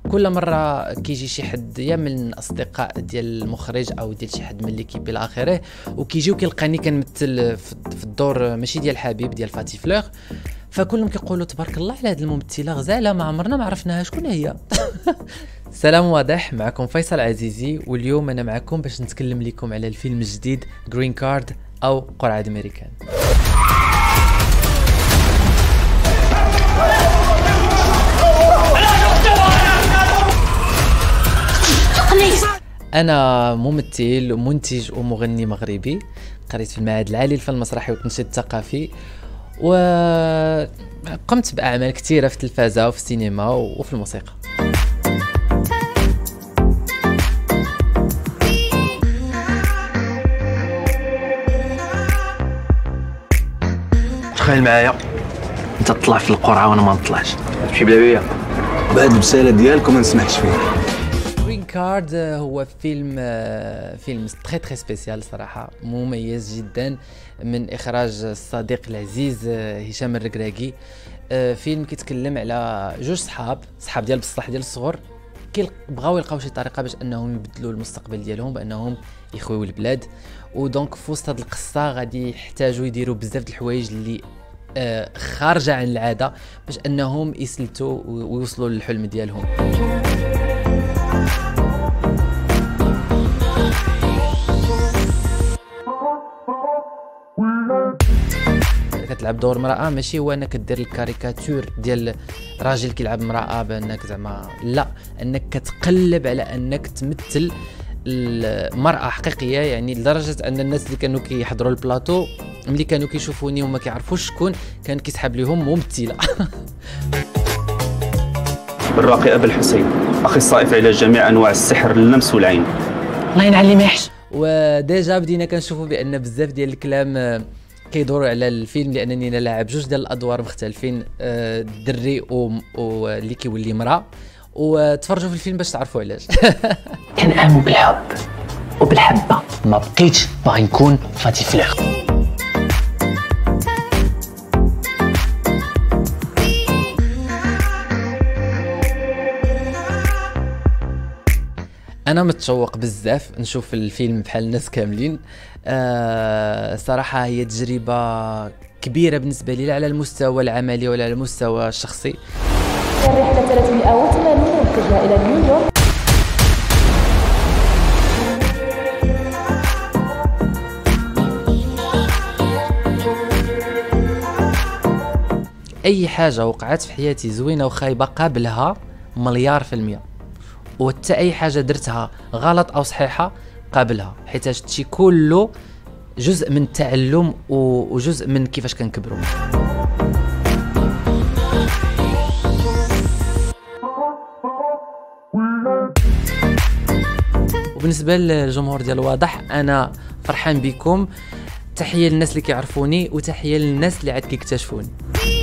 كل مره كيجي شي حد يا من الاصدقاء ديال المخرج او ديال شي حد من ليكيب الى اخره، وكيجيو كيلقاني كنمثل في الدور ماشي ديال حبيب، ديال فاتي فلور. فكلهم كيقولوا تبارك الله على هذه الممثله غزاله، ما عمرنا ما عرفناها شكون هي. سلام واضح، معكم فيصل عزيزي، واليوم انا معكم باش نتكلم لكم على الفيلم الجديد جرين كارد او قرعه امريكان. أنا ممثل ومنتج ومغني مغربي، قريت في المعهد العالي للفن المسرحي والتنشيط الثقافي، وقمت بأعمال كثيرة في التلفازة وفي السينما وفي الموسيقى. تخيل معايا انت تطلع في القرعة وانا ما نطلعش، تمشي بلا بيا بهاد البسالة ديالكم ما نسمحش فيها. جرين كارد هو فيلم تري سبيسيال صراحة، مميز جدا، من إخراج الصديق العزيز هشام الركراكي. فيلم كيتكلم على جوج صحاب ديال بصح ديال الصغر، بغاو يلقاو شي طريقة باش انهم يبدلوا المستقبل ديالهم، بانهم يخويو البلاد. ودونك في وسط هاد القصة غادي يحتاجوا يديروا بزاف د الحوايج اللي خارجة عن العادة باش انهم يسلتوا ويوصلوا للحلم ديالهم. كتلعب دور امرأة، ماشي هو انك دير الكاريكاتور ديال راجل كيلعب امرأة بانك زعما لا، انك كتقلب على انك تمثل المرأة حقيقية، يعني لدرجة ان الناس اللي كانوا كيحضروا البلاطو ملي كانوا كيشوفوني وما كيعرفوش شكون كان كيسحب لهم ممثلة. بالراقي أبا الحسين، أخصائي في علاج جميع أنواع السحر للنمس والعين. الله ينعل اللي ما يحش. وديجا بدينا كنشوفوا بان بزاف ديال الكلام كيدوروا على الفيلم، لانني انا لاعب جوج ديال الادوار مختلفين، دري واللي كيولي مرأة. وتفرجوا في الفيلم باش تعرفوا علاش. كنآمن بالحب وبالحبة، ما بقيتش باغي نكون فاتي فلور. انا متشوق بزاف نشوف الفيلم بحال الناس كاملين. صراحه هي تجربه كبيره بالنسبه لي، لا على المستوى العملي ولا على المستوى الشخصي. الرحله 380 متجهه الى نيويورك. اي حاجه وقعت في حياتي زوينه وخايبه قابلها مليار في المية، وحتى اي حاجه درتها غلط او صحيحه قابلها، حيت هادشي كله جزء من التعلم وجزء من كيفاش كنكبروا. وبالنسبه للجمهور ديال واضح، انا فرحان بكم. تحيه للناس اللي كيعرفوني وتحيه للناس اللي عاد كيكتشفوني.